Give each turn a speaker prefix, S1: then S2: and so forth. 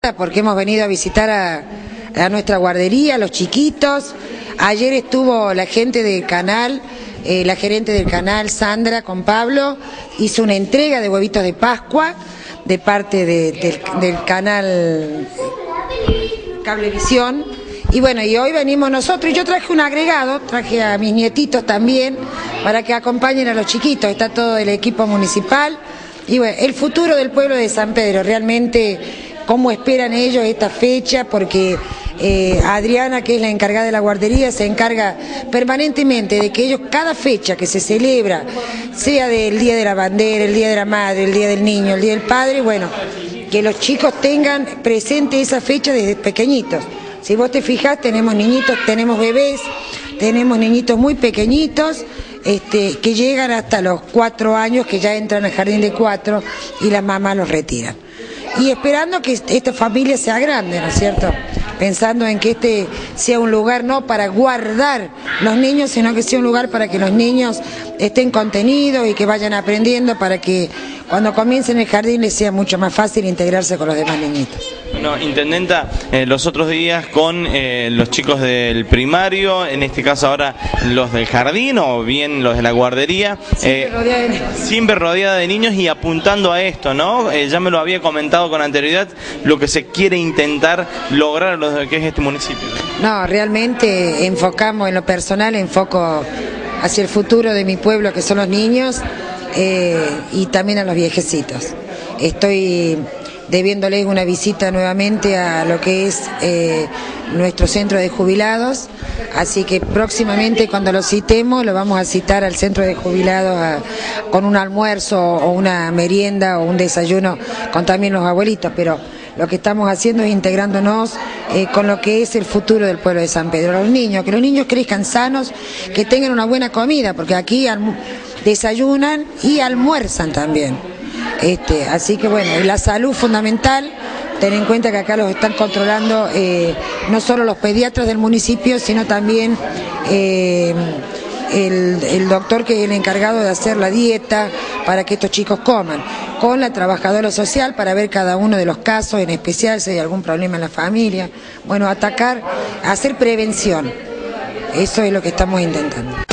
S1: Porque hemos venido a visitar a nuestra guardería, a los chiquitos. Ayer estuvo la gente del canal, la gerente del canal, Sandra, con Pablo, hizo una entrega de huevitos de Pascua de parte del canal Cablevisión. Y bueno, y hoy venimos nosotros, y yo traje un agregado, traje a mis nietitos también, para que acompañen a los chiquitos. Está todo el equipo municipal. Y bueno, el futuro del pueblo de San Pedro, realmente cómo esperan ellos esta fecha, porque Adriana, que es la encargada de la guardería, se encarga permanentemente de que ellos, cada fecha que se celebra, sea del Día de la Bandera, el Día de la Madre, el Día del Niño, el Día del Padre, bueno, que los chicos tengan presente esa fecha desde pequeñitos. Si vos te fijás, tenemos niñitos, tenemos bebés, tenemos niñitos muy pequeñitos, que llegan hasta los 4 años, que ya entran al jardín de 4 y las mamás los retiran. Y esperando que esta familia sea grande, ¿no es cierto? Pensando en que este sea un lugar no para guardar los niños, sino que sea un lugar para que los niños estén contenidos y que vayan aprendiendo, para que cuando comiencen el jardín les sea mucho más fácil integrarse con los demás niñitos.
S2: Bueno, intendenta, los otros días con los chicos del primario, en este caso ahora los del jardín o bien los de la guardería, siempre rodeada de niños y apuntando a esto, ¿no? Ya me lo había comentado con anterioridad, lo que se quiere intentar lograr lo que es este municipio.
S1: No, realmente enfocamos en lo personal, enfoco hacia el futuro de mi pueblo, que son los niños, y también a los viejecitos. Estoy debiéndoles una visita nuevamente a lo que es nuestro centro de jubilados, así que próximamente cuando lo citemos lo vamos a citar al centro de jubilados con un almuerzo o una merienda o un desayuno con también los abuelitos, pero lo que estamos haciendo es integrándonos con lo que es el futuro del pueblo de San Pedro. Los niños, que los niños crezcan sanos, que tengan una buena comida, porque aquí desayunan y almuerzan también. Así que bueno, la salud fundamental, ten en cuenta que acá los están controlando no solo los pediatras del municipio, sino también el doctor, que es el encargado de hacer la dieta para que estos chicos coman, con la trabajadora social para ver cada uno de los casos, en especial si hay algún problema en la familia. Bueno, hacer prevención, eso es lo que estamos intentando.